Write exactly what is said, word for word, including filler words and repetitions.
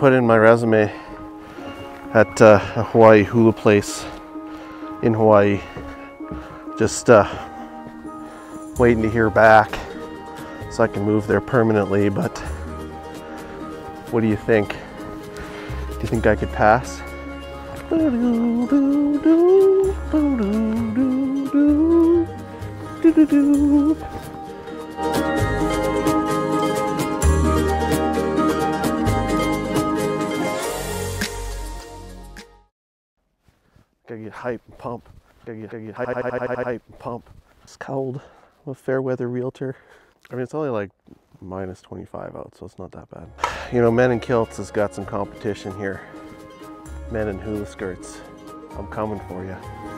put in my resume at uh, a Hawaii hula place in Hawaii. Just uh, waiting to hear back so I can move there permanently, but what do you think? Do you think I could pass? Gotta get hype and pump. Gotta get, gotta get hype, hype, hype, hype, hype and pump. It's cold. I'm a fair weather realtor. I mean, it's only like minus twenty-five out, so it's not that bad. You know, Men in Kilts has got some competition here. Men in Hula Skirts. I'm coming for you.